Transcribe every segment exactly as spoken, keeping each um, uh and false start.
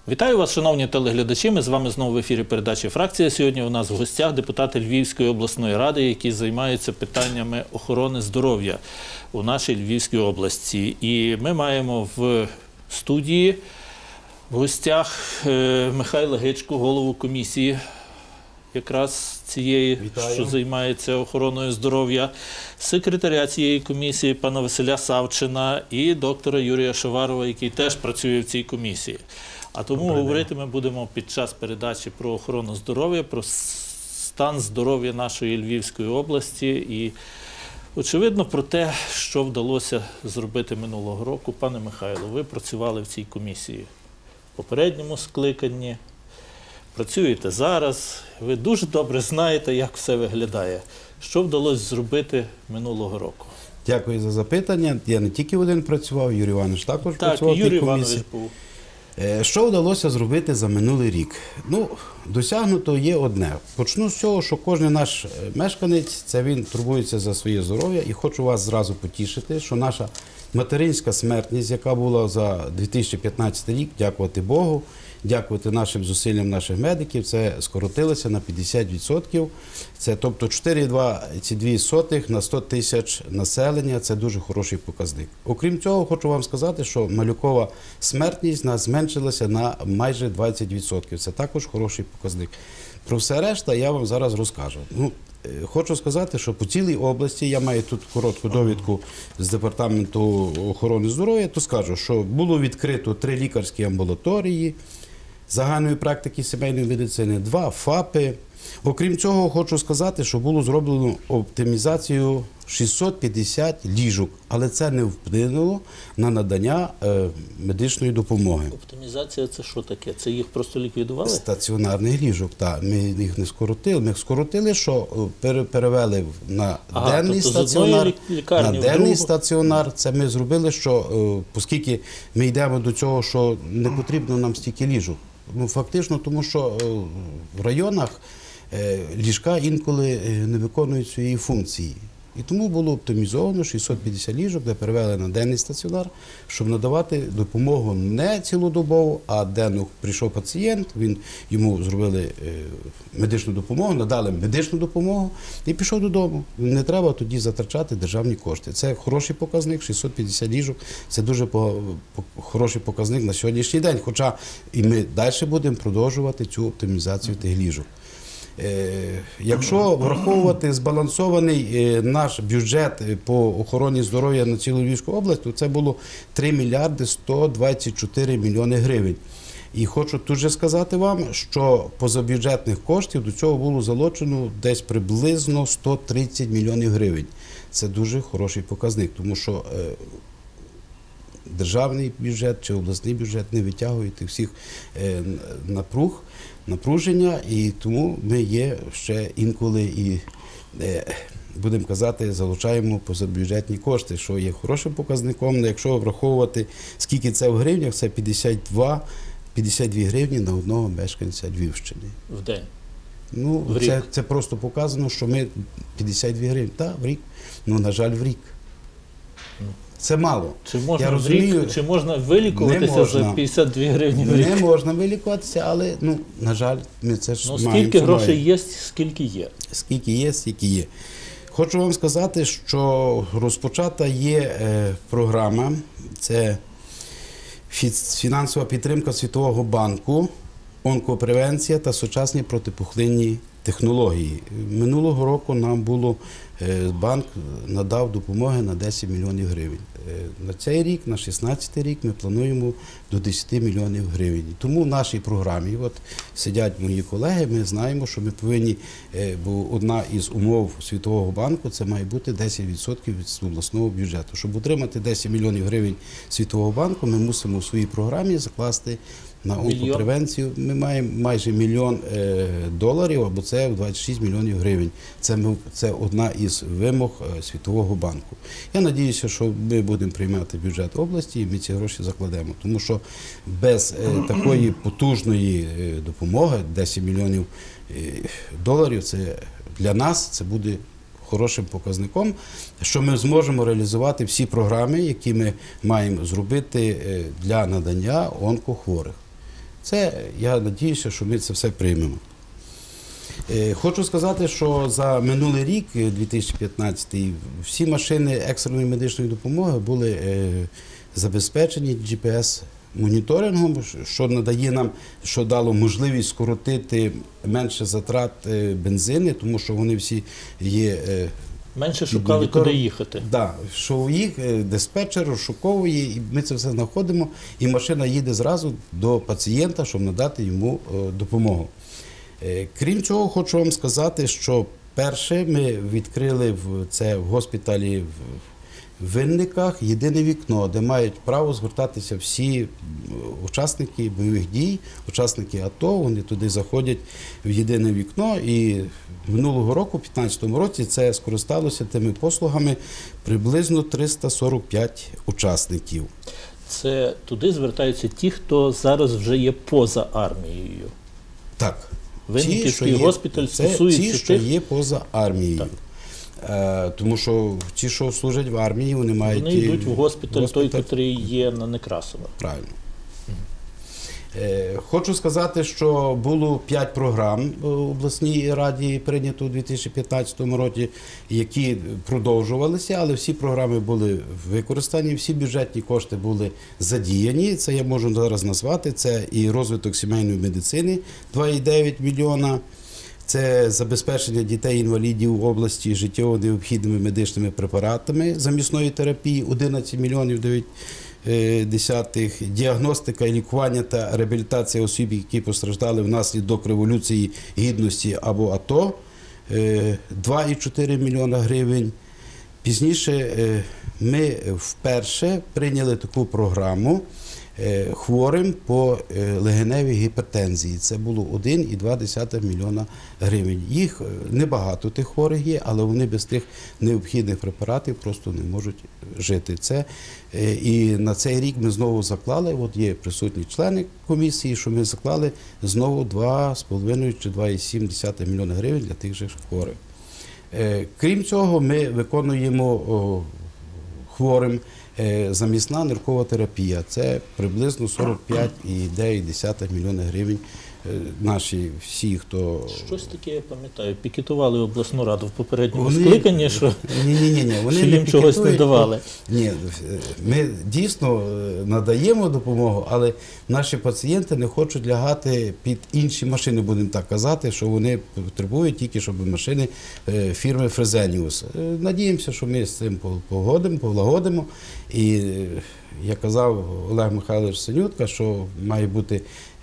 Вітаю вас, шановні телеглядачі. Ми з вами знову в ефірі передачі «Фракція». Сьогодні у нас в гостях депутати Львівської обласної ради, які займаються питаннями охорони здоров'я у нашій Львівській області. І ми маємо в студії в гостях Михайла Гичку, голову комісії якраз цієї, Вітаю. Що займається охороною здоров'я, секретаря цієї комісії пана Василя Савчина і доктора Юрія Шаварова, який теж працює в цій комісії. А тому Добрий говорити ми будемо під час передачі про охорону здоров'я, про стан здоров'я нашої Львівської області і, очевидно, про те, що вдалося зробити минулого року. Пане Михайло, ви працювали в цій комісії в попередньому скликанні, працюєте зараз, ви дуже добре знаєте, як все виглядає. Що вдалося зробити минулого року? Дякую за запитання. Я не тільки один працював, Юрій Іванович також Так, працював в Юрій тій комісії. Іванович був. Що вдалося зробити за минулий рік? Ну, досягнуто є одне. Почну з цього, що кожен наш мешканець, це він турбується за своє здоров'я. І хочу вас зразу потішити, що наша материнська смертність, яка була за дві тисячі п'ятнадцятий рік, дякувати Богу, дякувати нашим зусиллям наших медиків, це скоротилося на п'ятдесят відсотків. Це, тобто, чотири цілих двадцять дві сотих на сто тисяч населення. Це дуже хороший показник. Окрім цього, хочу вам сказати, що малюкова смертність у нас зменшилася на майже двадцять відсотків. Це також хороший показник. Про все решта я вам зараз розкажу. Ну, хочу сказати, що по цілій області, я маю тут коротку довідку з Департаменту охорони здоров'я, то скажу, що було відкрито три лікарські амбулаторії загальної практики сімейної медицини, два ФАПи. Окрім цього, хочу сказати, що було зроблено оптимізацію шістсот п'ятдесят ліжок, але це не вплинуло на надання е, медичної допомоги. Оптимізація – це що таке? Це їх просто ліквідували? Стаціонарних ліжок, так. Ми їх не скоротили. Ми їх скоротили, що перевели на ага, денний тобто стаціонар. На денний стаціонар. Це ми зробили, що оскільки ми йдемо до цього, що не потрібно нам стільки ліжок. Ну, фактично, тому що в районах ліжка інколи не виконують свої функції. І тому було оптимізовано шістсот п'ятдесят ліжок, де перевели на денний стаціонар, щоб надавати допомогу не цілодобово, а денно прийшов пацієнт, він, йому зробили медичну допомогу, надали медичну допомогу і пішов додому. Не треба тоді затрачати державні кошти. Це хороший показник, шістсот п'ятдесят ліжок, це дуже хороший показник на сьогоднішній день. Хоча і ми далі будемо продовжувати цю оптимізацію тих ліжок. Якщо враховувати збалансований наш бюджет по охороні здоров'я на цілу Львівську область, то це було три мільярди сто двадцять чотири мільйони гривень. І хочу тут же сказати вам, що позабюджетних коштів до цього було залучено десь приблизно сто тридцять мільйонів гривень. Це дуже хороший показник, тому що державний бюджет чи обласний бюджет не витягують всіх напруг, напруження, і тому ми є ще інколи і, будемо казати, залучаємо позабюджетні кошти, що є хорошим показником. Якщо враховувати, скільки це в гривнях, це п'ятдесят дві гривні на одного мешканця Львівщини. В день? Ну, в це, рік? це просто показано, що ми п'ятдесят дві гривні, так, в рік, ну, на жаль, в рік. Це мало. Чи можна, Я розумію, рік, чи можна вилікуватися можна. за п'ятдесят дві гривні в рік? Не можна вилікуватися, але, ну, на жаль, ми це ж ну, маємо. Скільки грошей є, скільки є? Скільки є, скільки є. Хочу вам сказати, що розпочата є е, програма, це фінансова підтримка Світового банку, онкопревенція та сучасні протипухлинні технології. Минулого року нам було, банк надав допомоги на десять мільйонів гривень. На цей рік, на шістнадцятий рік, ми плануємо до десять мільйонів гривень. Тому в нашій програмі, от сидять мої колеги, ми знаємо, що ми повинні, бо одна із умов Світового банку, це має бути десять відсотків від обласного бюджету. Щоб отримати десять мільйонів гривень Світового банку, ми мусимо у своїй програмі закласти на онкопревенцію. Ми маємо майже мільйон е, доларів, або це двадцять шість мільйонів гривень. Це, ми, це одна із вимог е, Світового банку. Я сподіваюся, що ми будемо приймати бюджет області і ми ці гроші закладемо. Тому що без е, такої потужної е, допомоги, десять мільйонів е, доларів, це для нас це буде хорошим показником, що ми зможемо реалізувати всі програми, які ми маємо зробити для надання онкохворих. Це, я надіюся, що ми це все приймемо. Е, Хочу сказати, що за минулий рік, дві тисячі п'ятнадцятий, всі машини екстреної медичної допомоги були е, забезпечені джі пі ес-моніторингом, що надає нам, що дало можливість скоротити менше затрат е, бензини, тому що вони всі є. Е, Менше під шукали, монітором. куди їхати. Да, що їх е, диспетчер розшуковує, і ми це все знаходимо, і машина їде зразу до пацієнта, щоб надати йому е, допомогу. Е, Крім цього, хочу вам сказати, що перше ми відкрили в це в госпіталі в Винниках єдине вікно, де мають право звертатися всі м, учасники бойових дій, учасники АТО, вони туди заходять в єдине вікно, і минулого року, у дві тисячі п'ятнадцятому році, це скористалося тими послугами приблизно триста сорок п'ять учасників. Це туди звертаються ті, хто зараз вже є поза армією. Так. Винниківський є- госпіталь це стосується ті, що тих- є поза армією. Так. Е, тому що ті, що служать в армії, вони мають... Вони йдуть в госпіталь, госпіталь. той, який є на Некрасова. Правильно. Е, Хочу сказати, що було п'ять програм в обласній раді прийнято у дві тисячі п'ятнадцятому році, які продовжувалися, але всі програми були використані, всі бюджетні кошти були задіяні. Це я можу зараз назвати. Це і розвиток сімейної медицини два цілих дев'ять мільйона. Це забезпечення дітей-інвалідів в області життєво необхідними медичними препаратами замісної терапії одинадцять мільйонів дев'ять десятих, діагностика і лікування та реабілітація осіб, які постраждали внаслідок Революції Гідності або АТО, два цілих чотири мільйона гривень. Пізніше ми вперше прийняли таку програму хворим по легеневій гіпертензії. Це було один цілих два десятих мільйона гривень. Їх небагато тих хворих є, але вони без тих необхідних препаратів просто не можуть жити. Це і на цей рік ми знову заклали, от є присутні члени комісії, що ми заклали знову два з половиною чи два цілих сім десятих мільйона гривень для тих же хворих. Крім цього, ми виконуємо хворим замісна ниркова терапія. Це приблизно сорок п'ять цілих дев'ять десятих мільйона гривень. Наші всі, хто... Щось таке, я пам'ятаю, пікетували обласну раду в попередньому Вони- скликанні, що, Ні, ні, ні, ні. Вони що не їм чогось не пікетують. давали. Ні, ми дійсно надаємо допомогу, але наші пацієнти не хочуть лягати під інші машини, будемо так казати, що вони потребують тільки, щоб машини е, фірми Фрезеніус. Е, Надіємося, що ми з цим погодимо, полагодимо. І е, як казав Олег Михайлович Синютка, що має бути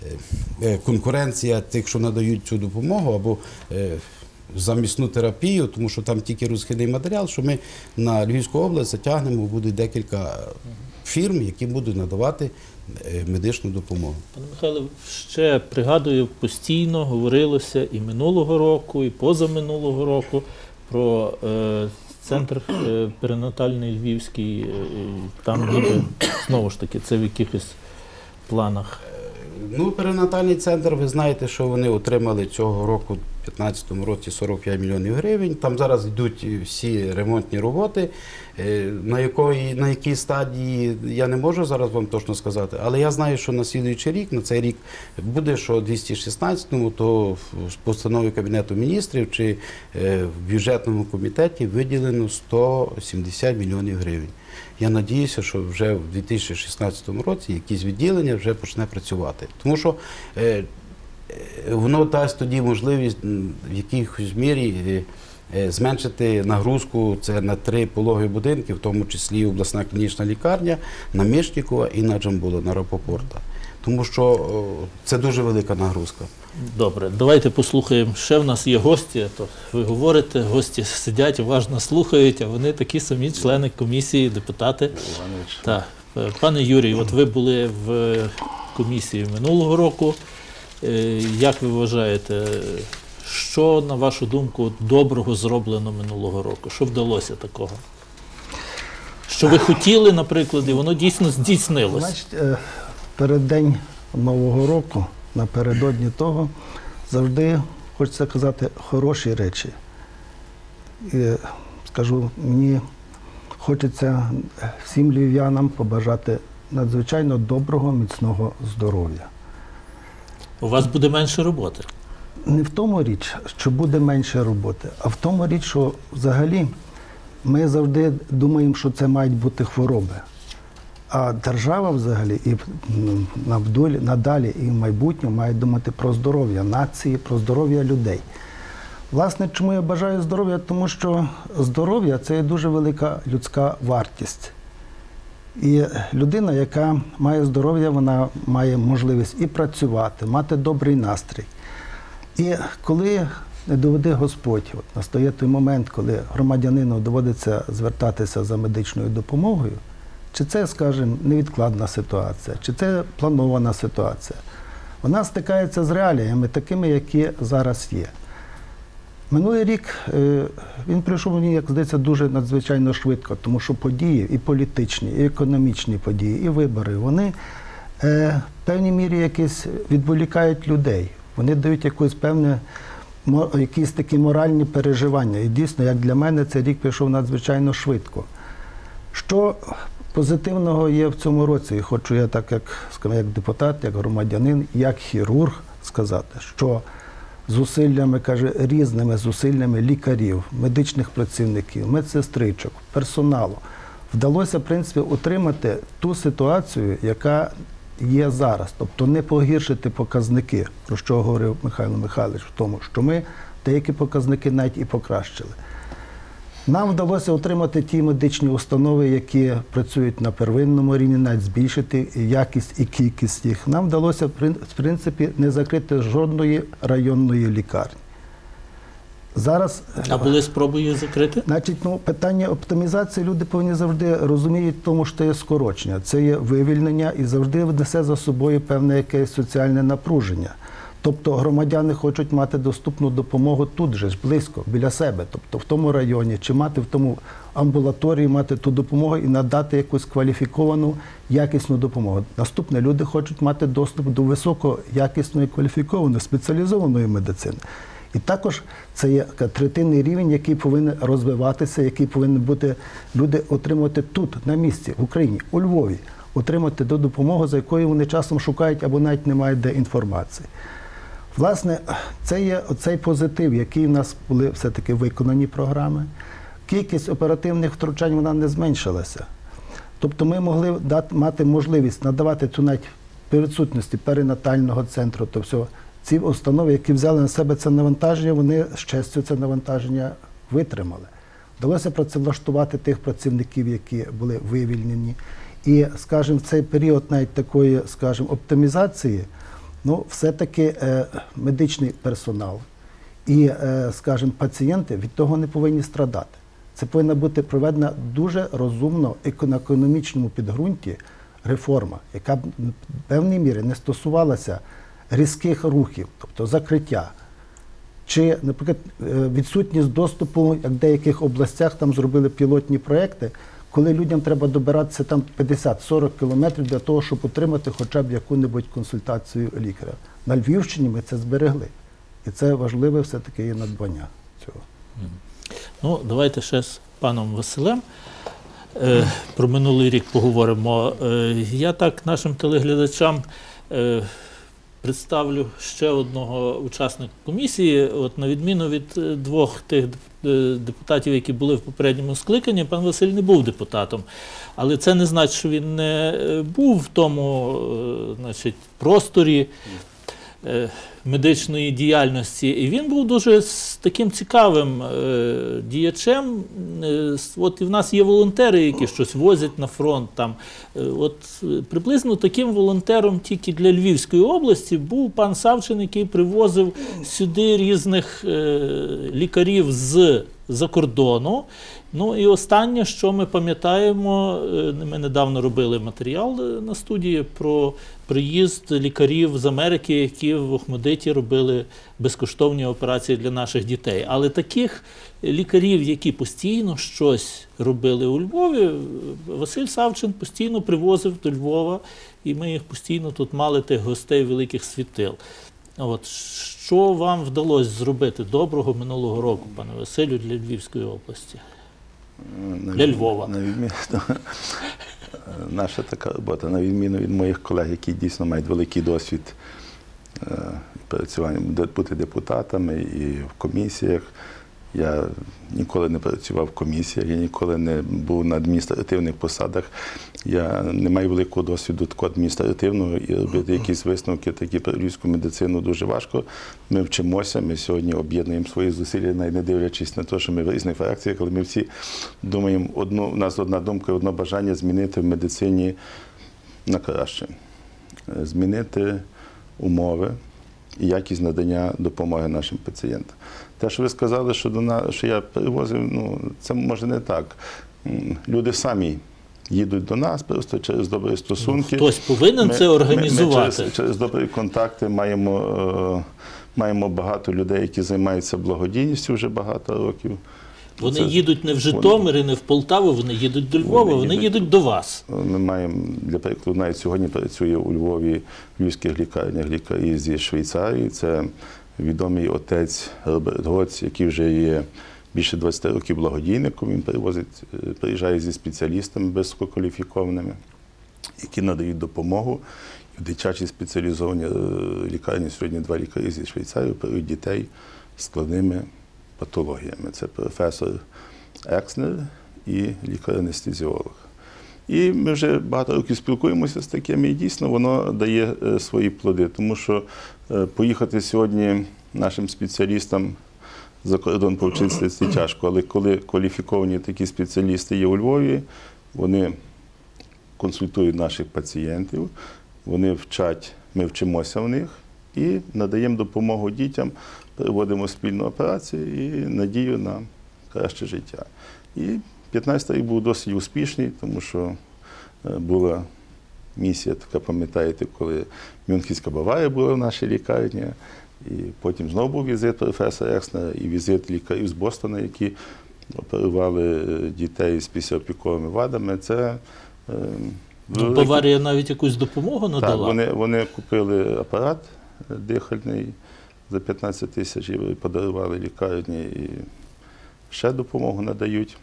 е, конкуренція тих, що надають цю допомогу, або е, замісну терапію, тому що там тільки розхідний матеріал, що ми на Львівську область затягнемо, буде декілька фірм, які будуть надавати е, медичну допомогу. Пане Михайло, ще пригадую, постійно говорилося і минулого року, і позаминулого року про е, центр е, перинатальний Львівський, е, там ніби, знову ж таки, це в якихось планах. Ну, перинатальний центр, ви знаєте, що вони отримали цього року, у дві тисячі п'ятнадцятому році, сорок п'ять мільйонів гривень. Там зараз йдуть всі ремонтні роботи. Е, На якої, на якій стадії, я не можу зараз вам точно сказати, але я знаю, що на слідуючий рік, на цей рік буде, що у двісті шістнадцятому, то в постанові Кабінету міністрів чи е, в бюджетному комітеті виділено сто сімдесят мільйонів гривень. Я надіюся, що вже в дві тисячі шістнадцятому році якісь відділення вже почне працювати. Тому що е, е, воно дасть тоді можливість м, в якійсь мірі е, е, зменшити нагрузку це на три пологові будинки, в тому числі обласна клінічна лікарня, на Мишнікова і на Джамбула, на Рапопорта. Тому що о, це дуже велика нагрузка. Добре, давайте послухаємо. Ще в нас є гості, а то ви говорите, гості сидять, уважно слухають, а вони такі самі члени комісії, депутати. Так. Пане Юрій, от ви були в комісії минулого року. Е, Як ви вважаєте, що, на вашу думку, доброго зроблено минулого року? Що вдалося такого? Що ви хотіли, наприклад, і воно дійсно здійснилося? Значить, е, переддень Нового року, напередодні того, завжди хочеться казати хороші речі. І скажу, мені хочеться всім львів'янам побажати надзвичайно доброго, міцного здоров'я. У вас буде менше роботи. Не в тому річ, що буде менше роботи, а в тому річ, що взагалі ми завжди думаємо, що це мають бути хвороби. А держава взагалі і навдолі, надалі і в майбутньому має думати про здоров'я нації, про здоров'я людей. Власне, чому я бажаю здоров'я? Тому що здоров'я – це є дуже велика людська вартість. І людина, яка має здоров'я, вона має можливість і працювати, мати добрий настрій. І коли не доведе Господь, от настає той момент, коли громадянину доводиться звертатися за медичною допомогою, чи це, скажімо, невідкладна ситуація, чи це планована ситуація, вона стикається з реаліями такими, які зараз є. Минулий рік він прийшов мені, як здається, дуже надзвичайно швидко, тому що події, і політичні, і економічні події, і вибори, вони в певній мірі якісь відволікають людей. Вони дають якусь певне, якісь такі моральні переживання. І дійсно, як для мене, цей рік прийшов надзвичайно швидко. Що позитивного є в цьому році? І хочу я так, як, скажімо, як депутат, як громадянин, як хірург сказати, що зусиллями, каже, різними зусиллями лікарів, медичних працівників, медсестричок, персоналу вдалося, в принципі, утримати ту ситуацію, яка є зараз. Тобто не погіршити показники, про що говорив Михайло Михайлович, в тому, що ми деякі показники навіть і покращили. Нам вдалося отримати ті медичні установи, які працюють на первинному рівні, навіть збільшити якість і кількість їх. Нам вдалося, в принципі, не закрити жодної районної лікарні. Зараз, а були спроби її закрити? Значить, ну, питання оптимізації люди повинні завжди розуміти, тому що це є скорочення, це є вивільнення і завжди несе за собою певне якесь соціальне напруження. Тобто громадяни хочуть мати доступну допомогу тут же ж, близько, біля себе, тобто в тому районі, чи мати в тому амбулаторії, мати ту допомогу і надати якусь кваліфіковану, якісну допомогу. Наступне, люди хочуть мати доступ до високоякісної, кваліфікованої, спеціалізованої медицини. І також це є третинний рівень, який повинен розвиватися, який повинен бути люди отримувати тут, на місці, в Україні, у Львові, отримати ту допомогу, за якою вони часом шукають або навіть не мають де інформації. Власне, це є оцей позитив, який в нас були все-таки виконані програми. Кількість оперативних втручань вона не зменшилася. Тобто ми могли дати, мати можливість надавати цю навіть присутності перинатального центру, то все. Ці установи, які взяли на себе це навантаження, вони з честю це навантаження витримали. Вдалося працевлаштувати тих працівників, які були вивільнені. І, скажімо, в цей період навіть такої, скажімо, оптимізації, ну, все-таки е, медичний персонал і, е, скажімо, пацієнти від того не повинні страдати. Це повинна бути проведена дуже розумно на економічному підґрунті реформа, яка б в певній мірі не стосувалася різких рухів, тобто закриття, чи, наприклад, відсутність доступу, як в деяких областях там зробили пілотні проекти, коли людям треба добиратися там п'ятдесят-сорок кілометрів для того, щоб отримати хоча б яку-небудь консультацію лікаря. На Львівщині ми це зберегли. І це важливе все-таки є надбання цього. Ну, давайте ще з паном Василем е, про минулий рік поговоримо. Е, я так нашим телеглядачам е, представлю ще одного учасника комісії. От, на відміну від двох тих депутатів, які були в попередньому скликанні, пан Василь не був депутатом. Але це не значить, що він не був в тому, значить, просторі медичної діяльності. І він був дуже таким цікавим е, діячем. Е, от і в нас є волонтери, які щось возять на фронт. Там. Е, от приблизно таким волонтером тільки для Львівської області був пан Савчин, який привозив сюди різних е, лікарів з-за кордону. Ну і останнє, що ми пам'ятаємо, ми недавно робили матеріал на студії про приїзд лікарів з Америки, які в Охмадиті робили безкоштовні операції для наших дітей. Але таких лікарів, які постійно щось робили у Львові, Василь Савчин постійно привозив до Львова, і ми їх постійно тут мали, тих гостей великих світил. От, що вам вдалося зробити доброго минулого року, пане Василю, для Львівської області? Для Львова. На відміну, наша така робота, на відміну від моїх колег, які дійсно мають великий досвід працювання, бути депутатами і в комісіях. Я ніколи не працював в комісіях, я ніколи не був на адміністративних посадах. Я не маю великого досвіду такого адміністративного, і робити якісь висновки такі про львівську медицину дуже важко. Ми вчимося, ми сьогодні об'єднуємо свої зусилля, навіть не дивлячись на те, що ми в різних фракціях, але ми всі думаємо, одну, у нас одна думка і одне бажання змінити в медицині на краще. Змінити умови і якість надання допомоги нашим пацієнтам. Те, що ви сказали, що, до нас, що я перевозив, ну, це може не так. Люди самі їдуть до нас просто через добрі стосунки. Хтось повинен ми, це організувати. Ми, ми через, через добрі контакти маємо, маємо багато людей, які займаються благодійністю вже багато років. Вони це, їдуть не в Житомир і не в Полтаву, вони їдуть до Львова, вони, вони їдуть, їдуть до вас. Ми маємо, для прикладу, навіть сьогодні працює у Львові в львівських лікарнях лікарі зі Швейцарії. Це відомий отець Роберт Гоц, який вже є більше двадцяти років благодійником. Він привозить, приїжджає зі спеціалістами висококваліфікованими, які надають допомогу. І в дитячій спеціалізованій лікарні сьогодні два лікарі зі Швейцарії оперують дітей з складними патологіями. Це професор Екснер і лікар-анестезіолог. І ми вже багато років спілкуємося з такими, і дійсно воно дає свої плоди. Тому що поїхати сьогодні нашим спеціалістам за кордон повчитися це тяжко, але коли кваліфіковані такі спеціалісти є у Львові, вони консультують наших пацієнтів, вони вчать, ми вчимося в них і надаємо допомогу дітям, проводимо спільну операцію і надію на краще життя. І п'ятнадцятий рік був досить успішний, тому що була місія така, пам'ятаєте, коли Мюнхенська Баварія була в нашій лікарні, і потім знову був візит професора Екснера і візит лікарів з Бостона, які оперували дітей з післяопіковими вадами. Це ну, Баварія навіть якусь допомогу надала? Так, вони, вони купили апарат дихальний за п'ятнадцять тисяч євро, подарували лікарні і ще допомогу надають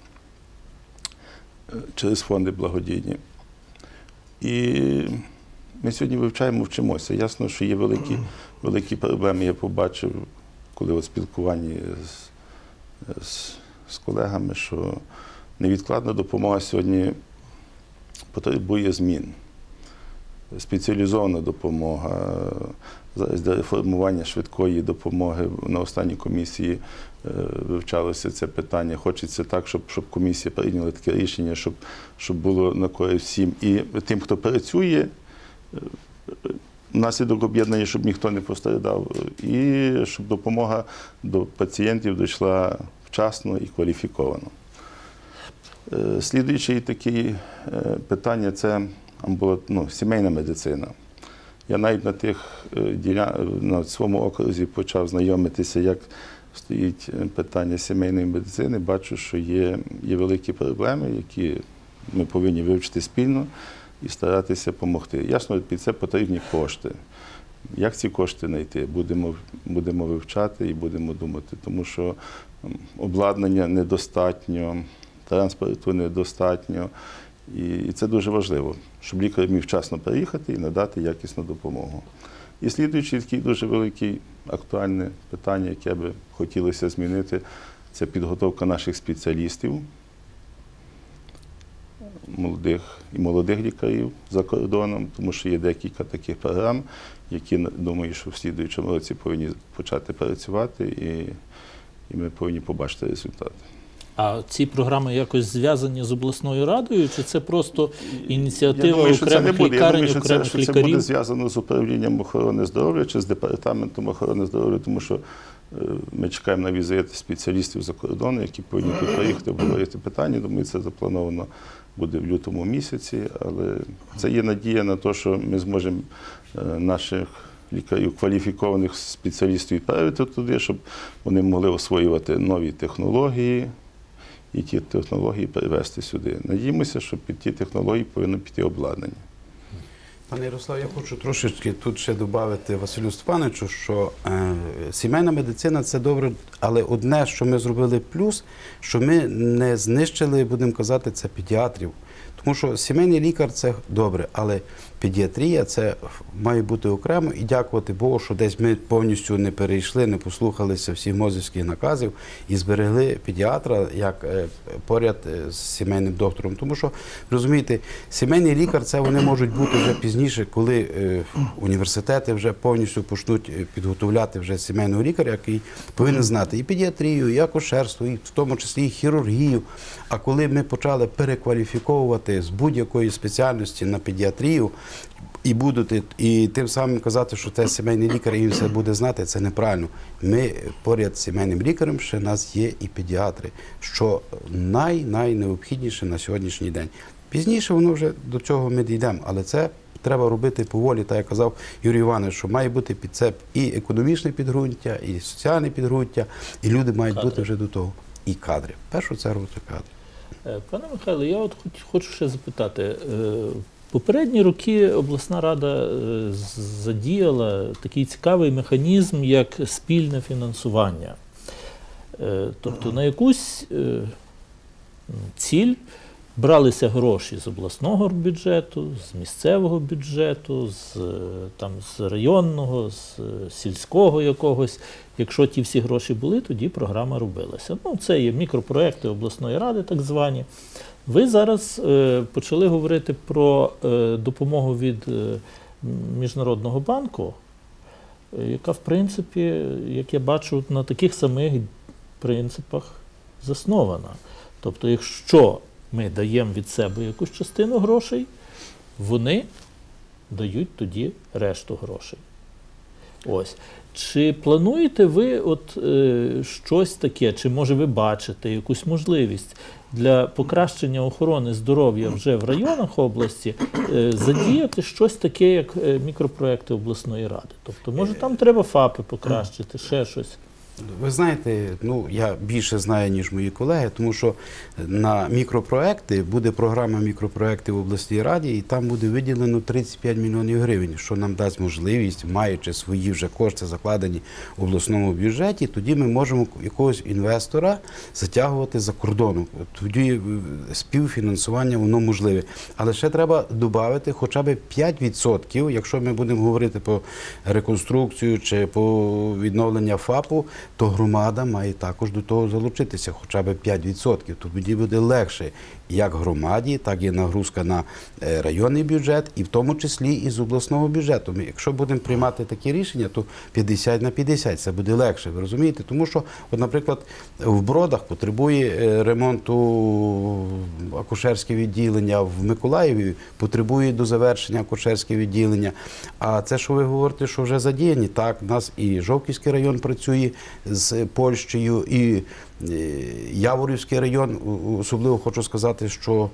через фонди благодійні. І ми сьогодні вивчаємо, вчимося. Ясно, що є великі, великі проблеми. Я побачив, коли у спілкуванні з, з, з колегами, що невідкладна допомога сьогодні потребує змін. Спеціалізована допомога, зараз для реформування швидкої допомоги на останній комісії вивчалося це питання. Хочеться так, щоб, щоб комісія прийняла таке рішення, щоб, щоб було на користь всім. І тим, хто працює, внаслідок об'єднання, щоб ніхто не постраждав. І щоб допомога до пацієнтів дійшла вчасно і кваліфіковано. Слідуюче таке питання – це ну, сімейна медицина. Я навіть на тих на своєму окрузі почав знайомитися, як стоїть питання сімейної медицини. Бачу, що є, є великі проблеми, які ми повинні вивчити спільно і старатися допомогти. Ясно, під це потрібні кошти. Як ці кошти знайти? Будемо, будемо вивчати і будемо думати, тому що обладнання недостатньо, транспорту недостатньо. І це дуже важливо, щоб лікар міг вчасно приїхати і надати якісну допомогу. І слідуючи таке дуже велике актуальне питання, яке би хотілося змінити, це підготовка наших спеціалістів, молодих і молодих лікарів за кордоном, тому що є декілька таких програм, які, думаю, що в слідуючому році повинні почати працювати, і, і ми повинні побачити результати. А ці програми якось зв'язані з обласною радою, чи це просто ініціатива думаю, окремих лікарень, окремих лікарів? Що це буде зв'язано з управлінням охорони здоров'я чи з департаментом охорони здоров'я, тому що ми чекаємо на візит спеціалістів за кордону, які повинні тут приїхати обговорити питання. Думаю, це заплановано буде в лютому місяці, але це є надія на те, що ми зможемо наших лікарів, кваліфікованих спеціалістів відправити туди, щоб вони могли освоювати нові технології і ті технології перевести сюди. Надіємося, що під ті технології повинно піти обладнання. Пане Ярослав, я хочу трошечки тут ще додати Василю Степановичу, що е, сімейна медицина – це добре, але одне, що ми зробили плюс, що ми не знищили, будемо казати, це педіатрів. Тому що сімейний лікар – це добре, але педіатрія – це має бути окремо, і дякувати Богу, що десь ми повністю не перейшли, не послухалися всіх мозівських наказів і зберегли педіатра як е, поряд з сімейним доктором. Тому що, розумієте, сімейний лікар – це вони можуть бути вже пізніше, коли е, університети вже повністю почнуть підготовляти вже сімейного лікаря, який повинен знати і педіатрію, і акушерство, і в тому числі і хірургію. А коли ми почали перекваліфіковувати з будь-якої спеціальності на педіатрію, і будуть, і тим самим казати, що це сімейний лікар, і він все буде знати, це неправильно. Ми поряд з сімейним лікарем ще в нас є і педіатри, що най-найнеобхідніше на сьогоднішній день. Пізніше воно вже до цього ми дійдемо, але це треба робити поволі, так як казав Юрій Іванович, що має бути під це і економічне підґрунтя, і соціальне підґрунтя, і люди мають кадри. бути вже до того. І кадри. В першу чергу це кадри. Пане Михайло, я от хочу ще запитати. Попередні роки обласна рада задіяла такий цікавий механізм, як спільне фінансування. Тобто на якусь ціль бралися гроші з обласного бюджету, з місцевого бюджету, з, там, з районного, з сільського якогось. Якщо ті всі гроші були, тоді програма робилася. Ну, це є мікропроекти обласної ради, так звані. Ви зараз е, почали говорити про е, допомогу від е, Міжнародного банку, е, яка, в принципі, як я бачу, на таких самих принципах заснована. Тобто, якщо ми даємо від себе якусь частину грошей, вони дають тоді решту грошей. Ось. Чи плануєте ви от, е, щось таке, чи може ви бачите якусь можливість для покращення охорони здоров'я вже в районах області е, задіяти щось таке, як е, мікропроекти обласної ради? Тобто, може там треба ФАПи покращити, ще щось? Ви знаєте, ну я більше знаю, ніж мої колеги, тому що на мікропроекти буде програма мікропроекти в обласній раді, і там буде виділено тридцять п'ять мільйонів гривень, що нам дасть можливість, маючи свої вже кошти закладені в обласному бюджеті, тоді ми можемо якогось інвестора затягувати за кордоном. Тоді співфінансування воно можливе. Але ще треба додати хоча б п'ять відсотків, якщо ми будемо говорити по реконструкцію чи по відновленню ФАПу, то громада має також до того залучитися, хоча б п'ять відсотків. Тоді буде легше як громаді, так і нагрузка на районний бюджет, і в тому числі і з обласного бюджету. Ми, якщо будемо приймати такі рішення, то п'ятдесят на п'ятдесят, це буде легше, ви розумієте? Тому що, от, наприклад, в Бродах потребує ремонту акушерське відділення, в Миколаєві потребує до завершення акушерське відділення. А це, що ви говорите, що вже задіяні, так, у нас і Жовківський район працює з Польщею, і Яворівський район, особливо хочу сказати, що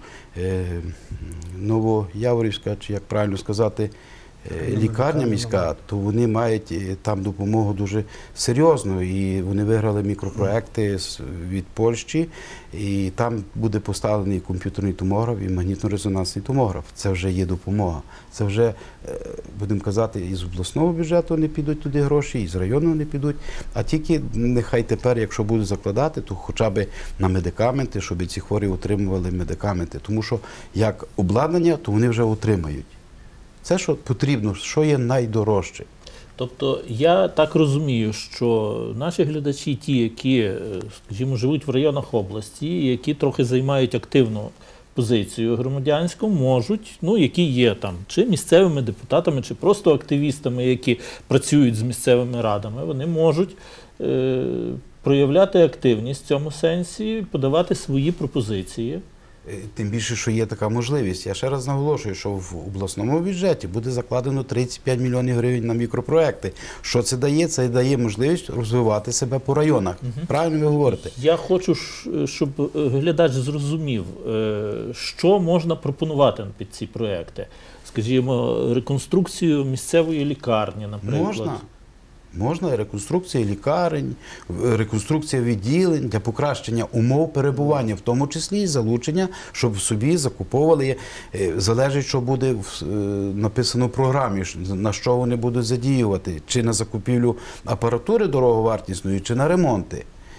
Новояворівська, чи як правильно сказати, лікарня міська, то вони мають там допомогу дуже серйозну, і вони виграли мікропроекти від Польщі, і там буде поставлений комп'ютерний томограф і магнітно-резонансний томограф. Це вже є допомога. Це вже, будемо казати, із обласного бюджету не підуть туди гроші, і з районного не підуть, а тільки нехай тепер, якщо будуть закладати, то хоча б на медикаменти, щоб ці хворі отримували медикаменти. Тому що як обладнання, то вони вже отримають. Це, що потрібно, що є найдорожче. Тобто, я так розумію, що наші глядачі, ті, які, скажімо, живуть в районах області, які трохи займають активну позицію громадянську, можуть, ну, які є там, чи місцевими депутатами, чи просто активістами, які працюють з місцевими радами, вони можуть е, проявляти активність в цьому сенсі, подавати свої пропозиції. Тим більше, що є така можливість. Я ще раз наголошую, що в обласному бюджеті буде закладено тридцять п'ять мільйонів гривень на мікропроекти. Що це дає? Це дає можливість розвивати себе по районах. Угу. Правильно ви говорите? Я хочу, щоб глядач зрозумів, що можна пропонувати під ці проекти. Скажімо, реконструкцію місцевої лікарні, наприклад. Можна. Можна реконструкція лікарень, реконструкція відділень для покращення умов перебування, в тому числі і залучення, щоб собі закуповували, залежить, що буде написано в програмі, на що вони будуть задіювати, чи на закупівлю апаратури дороговартісної, чи на ремонти.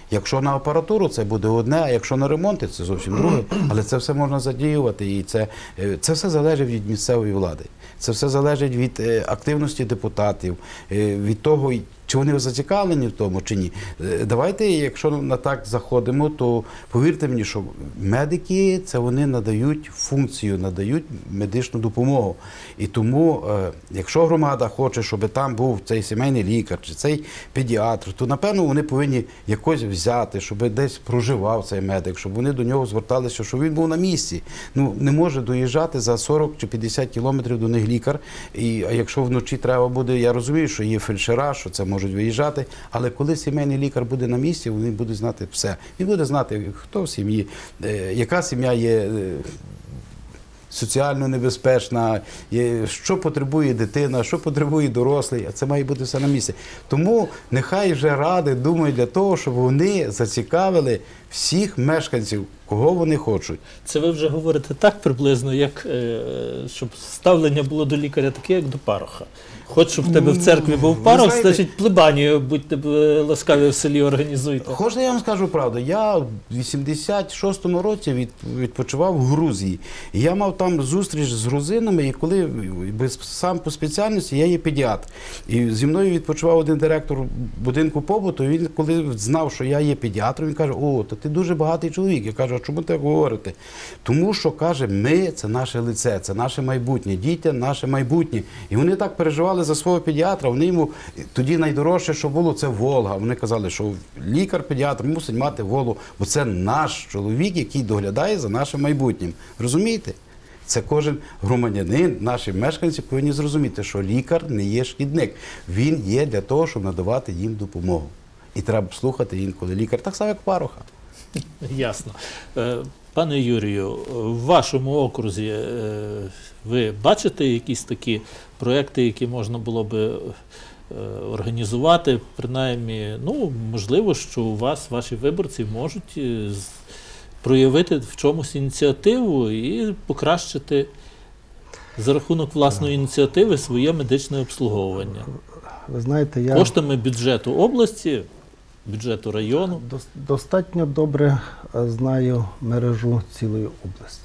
Якщо на апаратуру, це буде одне, а якщо на ремонти, це зовсім друге. Але це все можна задіювати, і це, це все залежить від місцевої влади. Це все залежить від активності депутатів, від того, чи вони зацікавлені в тому, чи ні. Давайте, якщо на так заходимо, то повірте мені, що медики, це вони надають функцію, надають медичну допомогу. І тому, якщо громада хоче, щоб там був цей сімейний лікар, чи цей педіатр, то, напевно, вони повинні якось взяти, щоб десь проживав цей медик, щоб вони до нього зверталися, щоб він був на місці. Ну, не може доїжджати за сорок чи п'ятдесят кілометрів до них лікар, і, а якщо вночі треба буде, я розумію, що є фельдшера, що це можуть виїжджати, але коли сімейний лікар буде на місці, вони будуть знати все. Він буде знати, хто в сім'ї, яка сім'я є соціально небезпечна, що потребує дитина, що потребує дорослий, а це має бути все на місці. Тому нехай вже ради думають для того, щоб вони зацікавили всіх мешканців, кого вони хочуть. Це ви вже говорите так приблизно, як щоб ставлення було до лікаря таке, як до пароха. Хоч, щоб в тебе в церкві був парох, значить плебанію, будьте ласкаві, в селі організуйте. Хочете, я вам скажу правду, я в вісімдесят шостому році від, відпочивав в Грузії. І я мав там зустріч з грузинами, і коли сам по спеціальності я є педіатр. І зі мною відпочивав один директор будинку побуту, і він, коли знав, що я є педіатром, він каже: о, то ти дуже багатий чоловік. Я кажу: а чому так говорите? Тому що, каже, ми – це наше лице, це наше майбутнє, діти – наше майбутнє. І вони так переживали за свого педіатра, вони йому тоді найдорожче, що було, це Волга. Вони казали, що лікар-педіатр мусить мати Волгу, бо це наш чоловік, який доглядає за нашим майбутнім. Розумієте? Це кожен громадянин, наші мешканці повинні зрозуміти, що лікар не є шкідник. Він є для того, щоб надавати їм допомогу. І треба слухати інколи лікар, так само, як пароха. Ясно. Пане Юрію, в вашому окрузі ви бачите якісь такі проекти, які можна було би організувати, принаймні, ну, можливо, що у вас, ваші виборці можуть проявити в чомусь ініціативу і покращити за рахунок власної ініціативи своє медичне обслуговування. Ви знаєте, я... Коштами бюджету області, бюджету району. Достатньо добре знаю мережу цілої області.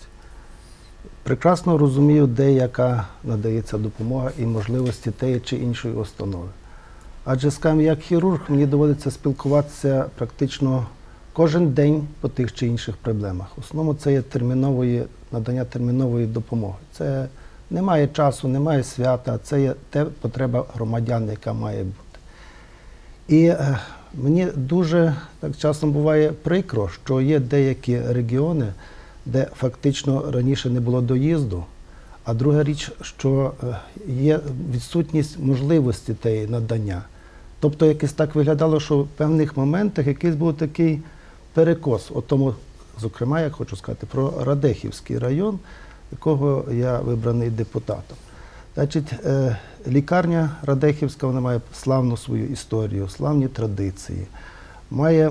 Прекрасно розумію, де яка надається допомога і можливості тієї чи іншої установи. Адже, скажімо, як хірург, мені доводиться спілкуватися практично кожен день по тих чи інших проблемах. В основному це є термінової, надання термінової допомоги. Це немає часу, немає свята, це є те потреба громадян, яка має бути. І е, мені дуже так часом буває прикро, що є деякі регіони, де фактично раніше не було доїзду, а друга річ, що є відсутність можливості тієї надання. Тобто якось так виглядало, що в певних моментах якийсь був такий перекос. От тому, зокрема, я хочу сказати про Радехівський район, якого я вибраний депутатом. Значить, лікарня Радехівська, вона має славну свою історію, славні традиції, має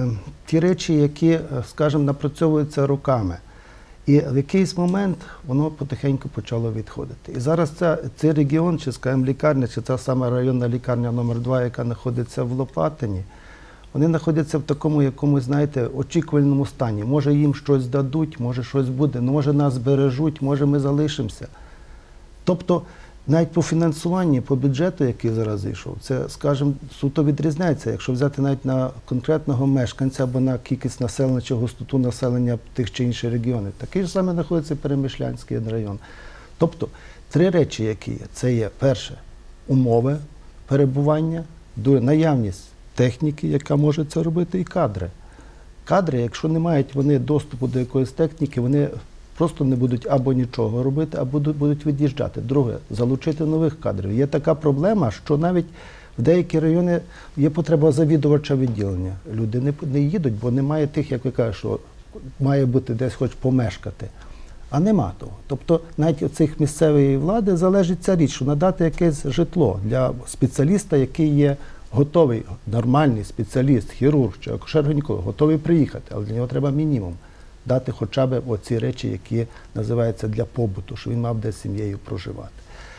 ті речі, які, скажімо, напрацьовуються роками. І в якийсь момент воно потихеньку почало відходити. І зараз ця, цей регіон, чи, скажімо, лікарня, чи та сама районна лікарня номер два, яка знаходиться в Лопатині, вони знаходяться в такому якомусь, знаєте, очікувальному стані. Може їм щось дадуть, може щось буде, може нас збережуть, може ми залишимося. Тобто, навіть по фінансуванню, по бюджету, який зараз зайшов, це, скажімо, суто відрізняється. Якщо взяти навіть на конкретного мешканця або на кількість населення чи густоту населення тих чи інших регіонів, такий ж саме знаходиться Перемишлянський район. Тобто, три речі, які є. Це є, перше, умови перебування, друге, наявність техніки, яка може це робити, і кадри. Кадри, якщо не мають вони доступу до якоїсь техніки, вони просто не будуть або нічого робити, або будуть від'їжджати. Друге, залучити нових кадрів. Є така проблема, що навіть в деякі райони є потреба завідувача відділення. Люди не, не їдуть, бо немає тих, як ви кажете, що має бути десь хоч помешкати. А нема того. Тобто навіть у цих місцевої влади залежить ця річ, що надати якесь житло для спеціаліста, який є готовий, нормальний спеціаліст, хірург чи акушер-гінеколог, готовий приїхати, але для нього треба мінімум. Дати хоча б оці речі, які називаються для побуту, що він мав де з сім'єю проживати.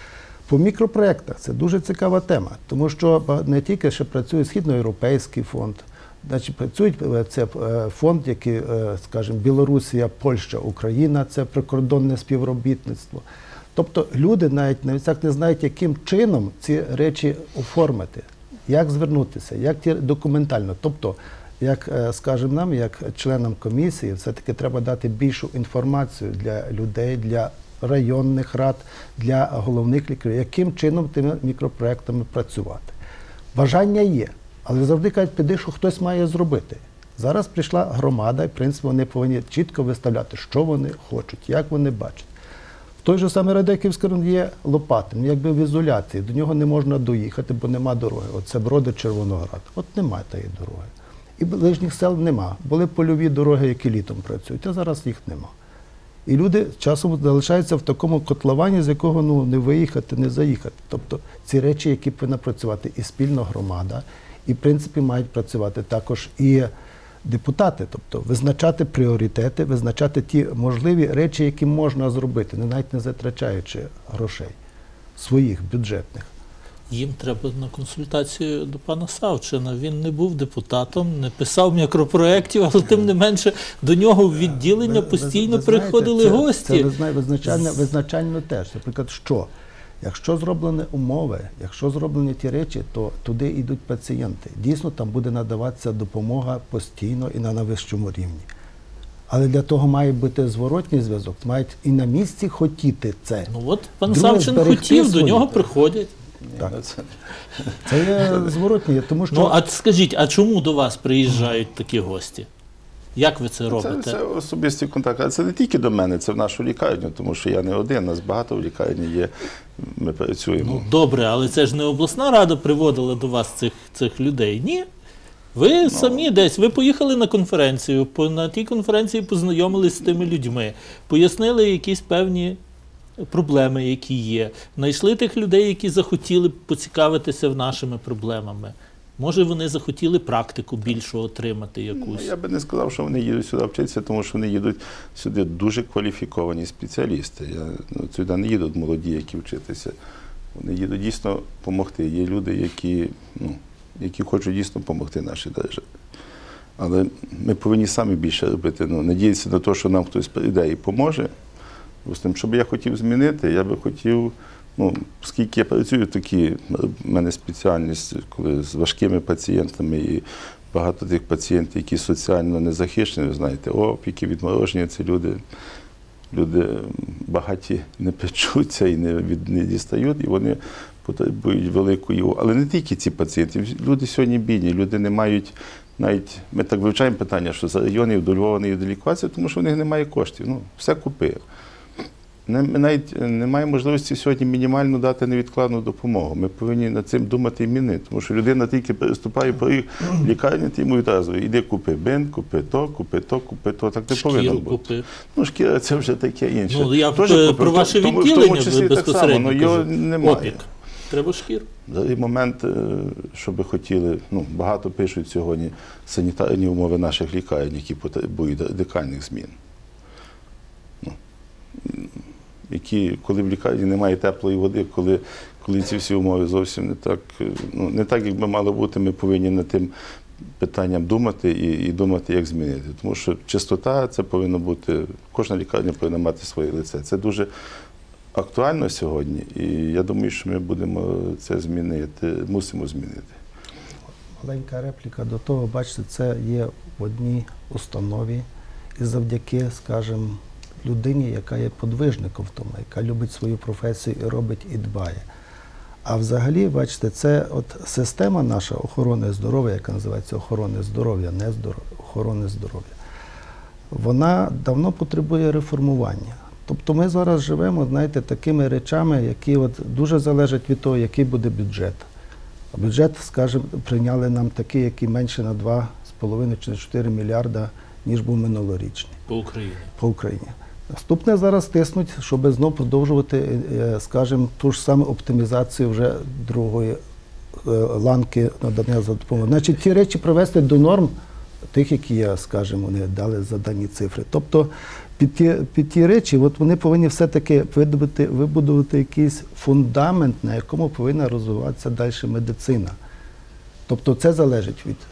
По мікропроєктах це дуже цікава тема, тому що не тільки ще працює Східноєвропейський фонд, Значить, працюють, це фонд, який, скажімо, Білорусія, Польща, Україна, це прикордонне співробітництво. Тобто люди навіть на місцях не знають, яким чином ці речі оформити, як звернутися, як ті документально. Тобто, як, скажімо, нам, як членам комісії, все-таки треба дати більшу інформацію для людей, для районних рад, для головних лікарів, яким чином тими мікропроектами працювати. Бажання є, але завжди кажуть, піди, що хтось має зробити. Зараз прийшла громада, і, в принципі, вони повинні чітко виставляти, що вони хочуть, як вони бачать. В той же самий Радехівський район є Лопатин, якби в ізоляції, до нього не можна доїхати, бо нема дороги. Оце Броди, Червоноград. От немає тієї дороги. І ближніх сел нема. Були польові дороги, які літом працюють, а зараз їх нема. І люди часом залишаються в такому котловані, з якого ну, не виїхати, не заїхати. Тобто ці речі, які повинна працювати і спільна громада, і, в принципі, мають працювати також і депутати, тобто визначати пріоритети, визначати ті можливі речі, які можна зробити, навіть не затрачаючи грошей своїх бюджетних. Їм треба на консультацію до пана Савчина. Він не був депутатом, не писав мікропроєктів, але тим не менше до нього в відділення постійно ви, ви знаєте, приходили це, гості. Це визна, визначально, визначально теж. Наприклад, що? Якщо зроблені умови, якщо зроблені ті речі, то туди йдуть пацієнти. Дійсно, там буде надаватися допомога постійно і на найвищому рівні. Але для того має бути зворотній зв'язок, мають і на місці хотіти це. Ну от пан Друге, Савчин хотів, свої. до нього приходять. Так. Це є зворотні, тому що... Ну, а скажіть, а чому до вас приїжджають такі гості? Як ви це робите? Це, це особисті контакти. А це не тільки до мене, це в нашу лікарню, тому що я не один, нас багато в лікарні є, ми працюємо. Ну, добре, але це ж не обласна рада приводила до вас цих, цих людей, ні? Ви ну, самі десь, ви поїхали на конференцію, по, на тій конференції познайомились з тими людьми, пояснили якісь певні проблеми, які є, знайшли тих людей, які захотіли поцікавитися нашими проблемами. Може, вони захотіли практику більшу отримати якусь? Ну, я би не сказав, що вони їдуть сюди вчитися, тому що вони їдуть сюди дуже кваліфіковані спеціалісти. Я, ну, сюди не їдуть молоді, які вчитися. Вони їдуть дійсно допомогти. Є люди, які, ну, які хочуть дійсно допомогти нашій державі. Але ми повинні самі більше робити. Ну, надіятися на те, що нам хтось прийде і поможе. Що би я хотів змінити, я би хотів, ну, оскільки я працюю, такі, в мене спеціальність, коли з важкими пацієнтами і багато тих пацієнтів, які соціально не захищені, ви знаєте, опіки, відмороження, це люди, люди багаті не печуться і не, від, не дістають, і вони потребують великої уваги. Але не тільки ці пацієнти, люди сьогодні бідні, люди не мають, навіть, ми так вивчаємо питання, що за районів до Львова не йде лікуватися, тому що в них немає коштів, ну, все купив. Ми навіть не маємо можливості сьогодні мінімально дати невідкладну допомогу. Ми повинні над цим думати і мінити. Тому що людина тільки переступає по лікарні, ти йому відразу іди купи бинт, купи то, купи то, купи то. Так не повинно бути. Купи. Ну, шкіра – це вже таке інше. Ну, я Тож, про, купив, про ваше тому, відділення числі, безпосередньо так само, його немає. Опік. Треба шкіру. За момент, що би хотіли, ну, багато пишуть сьогодні санітарні умови наших лікарень, які потребують радикальних змін. Ну, які, коли в лікарні немає теплої води, коли, коли ці всі умови зовсім не так, ну, не так, як би мало бути, ми повинні над тим питанням думати і, і думати, як змінити. Тому що чистота, це повинно бути, кожна лікарня повинна мати своє лице. Це дуже актуально сьогодні, і я думаю, що ми будемо це змінити, мусимо змінити. Маленька репліка до того, бачите, це є в одній установі, і завдяки, скажімо, людині, яка є подвижником в тому, яка любить свою професію і робить, і дбає. А взагалі, бачите, це от система наша охорони здоров'я, яка називається охорони здоров'я, не здоров'я, охорони здоров'я, вона давно потребує реформування. Тобто ми зараз живемо, знаєте, такими речами, які от дуже залежать від того, який буде бюджет. А бюджет, скажімо, прийняли нам такий, який менше на два з половиною чи чотири мільярда, ніж був минулорічний. По Україні. По Україні. Наступне зараз тиснуть, щоб знову продовжувати, скажімо, ту ж саму оптимізацію вже другої ланки надання за допомогою. Значить, ті речі привести до норм тих, які є, скажімо, вони дали задані цифри. Тобто під ті, під ті речі от вони повинні все-таки вибудувати, вибудувати якийсь фундамент, на якому повинна розвиватися далі медицина. Тобто це залежить від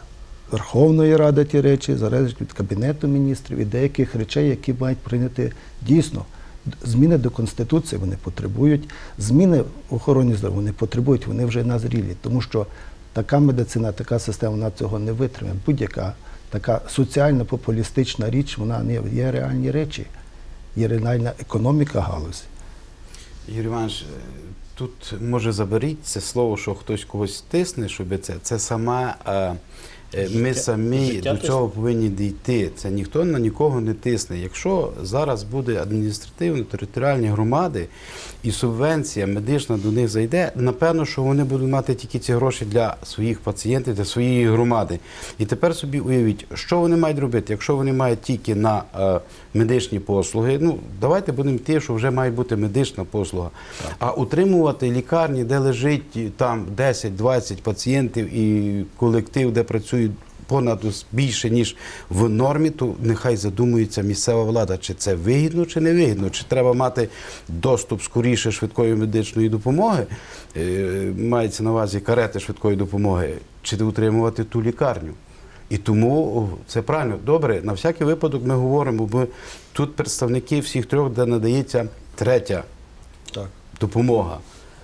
Верховної Ради ті речі, залежить від Кабінету міністрів і деяких речей, які мають прийняти дійсно. Зміни до Конституції вони потребують, зміни в охороні здоров'я вони потребують, вони вже назрілі, тому що така медицина, така система, вона цього не витримає. Будь-яка така соціально-популістична річ, вона не є реальні речі, є реальна економіка галузі. Юрій Іванович, тут, може, заберіть це слово, що хтось когось тисне, щоб це, це сама, а, ми самі життя до цього повинні дійти. Це ніхто на нікого не тисне. Якщо зараз буде адміністративно-територіальні громади і субвенція медична до них зайде, напевно, що вони будуть мати тільки ці гроші для своїх пацієнтів, для своєї громади. І тепер собі уявіть, що вони мають робити, якщо вони мають тільки на е, медичні послуги. Ну, давайте будемо йти, що вже має бути медична послуга. Так. А утримувати лікарні, де лежить там десять-двадцять пацієнтів і колектив, де працюють понад більше, ніж в нормі, то нехай задумується місцева влада, чи це вигідно, чи не вигідно, чи треба мати доступ скоріше швидкої медичної допомоги, е, мається на увазі карети швидкої допомоги, чи утримувати ту лікарню. І тому це правильно. Добре, на всякий випадок ми говоримо, бо тут представники всіх трьох, де надається третя Так. допомога.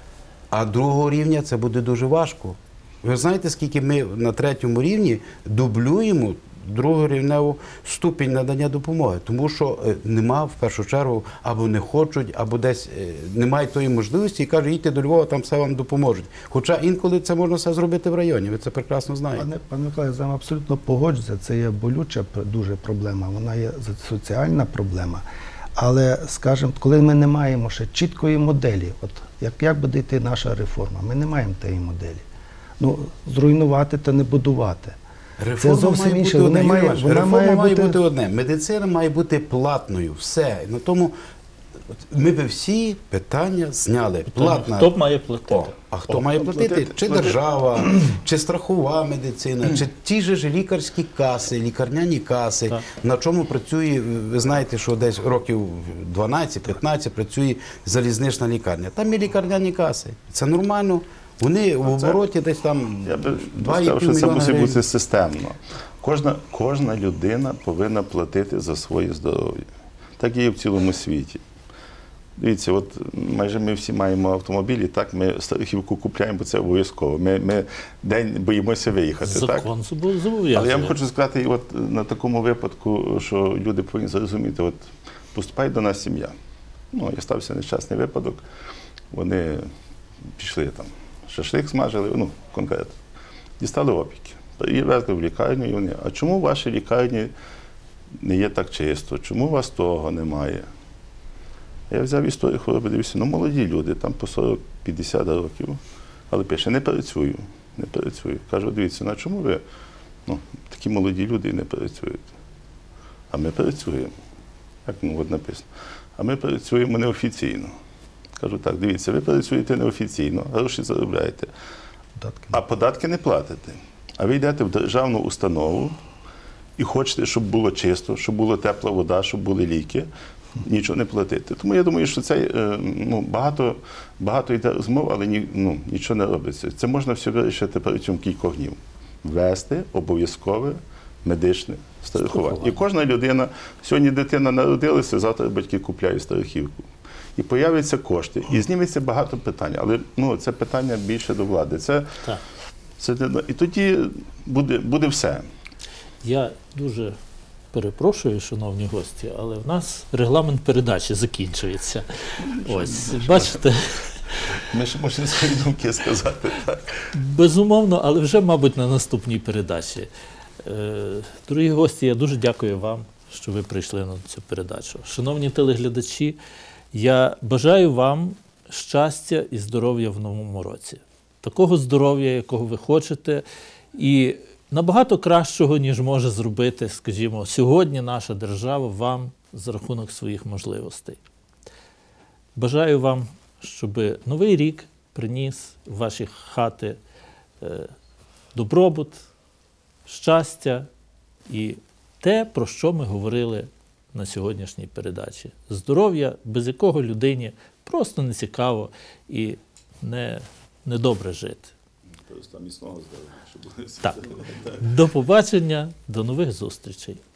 А другого рівня це буде дуже важко. Ви знаєте, скільки ми на третьому рівні дублюємо другорівневу ступінь надання допомоги? Тому що нема, в першу чергу, або не хочуть, або десь немає тої можливості і кажуть, їдьте до Львова, там все вам допоможуть. Хоча інколи це можна все зробити в районі, ви це прекрасно знаєте. Пане, пане Миколаю, я з вами абсолютно погоджуюся, це є болюча дуже проблема, вона є соціальна проблема. Але, скажімо, коли ми не маємо ще чіткої моделі, от як, як буде йти наша реформа, ми не маємо тієї моделі. Ну, зруйнувати та не будувати. Реформа це зовсім має інше. бути Вона одне. має, Реформа вона має, має бути... бути одне. Медицина має бути платною. Все. На тому ми би всі питання зняли. Платна. Хто має платити? О, а хто О, має платити? платити, Чи платити. держава, чи страхова медицина, чи ті ж лікарські каси, лікарняні каси, Так. на чому працює, ви знаєте, що десь років дванадцять-п'ятнадцять працює залізнична лікарня. Там є лікарняні каси. Це нормально. Вони в обороті десь там Я би два сказав, що це мільйона мусить гривень. бути системно. Кожна, кожна людина повинна платити за своє здоров'я. Так і є в цілому світі. Дивіться, от майже ми всі маємо автомобілі, так, ми страхівку купляємо, бо це обов'язково. Ми, ми день боїмося виїхати, так? Закон зобов'язує. Але я вам хочу сказати, от на такому випадку, що люди повинні зрозуміти, от поступає до нас сім'я. Ну, я стався нещасний випадок, вони пішли там, шашлик смажили, ну, конкретно, дістали опіки, привезли в лікарню, і вони, а чому в вашій лікарні не є так чисто, чому у вас того немає? Я взяв історію хвороби, дивився, ну молоді люди, там по сорок-п'ятдесят років, але пише, не працюю, не працюю. Кажу, дивіться, ну чому ви, ну, такі молоді люди і не працюєте? А ми працюємо. Як, ну, от написано. А ми працюємо неофіційно. Кажу, так, дивіться, ви працюєте неофіційно, гроші заробляєте, податки. а податки не платите. А ви йдете в державну установу і хочете, щоб було чисто, щоб була тепла вода, щоб були ліки, нічого не платити. Тому я думаю, що це, ну, багато, багато йде розмов, але ні, ну, нічого не робиться. Це можна все вирішити протягом кількох днів. Ввести обов'язкове медичне страхування. І кожна людина, сьогодні дитина народилася, завтра батьки купляють страхівку. І появляться кошти, і зніметься багато питань. Але, ну, це питання більше до влади. Це, Так. це, і тоді буде, буде все. Я дуже перепрошую, шановні гості, але в нас регламент передачі закінчується. Ось, бачите, Ми ще можемо свої думки сказати. Так. безумовно, але вже, мабуть, на наступній передачі. Е, Дорогі гості, я дуже дякую вам, що ви прийшли на цю передачу. Шановні телеглядачі, я бажаю вам щастя і здоров'я в новому році. Такого здоров'я, якого ви хочете, і набагато кращого, ніж може зробити, скажімо, сьогодні наша держава вам за рахунок своїх можливостей. Бажаю вам, щоб новий рік приніс в ваші хати е, добробут, щастя і те, про що ми говорили на сьогоднішній передачі. Здоров'я, без якого людині просто не цікаво і не, не добре жити. Просто міцного здоров'я, щоб були всі Так. здорові. До побачення, до нових зустрічей.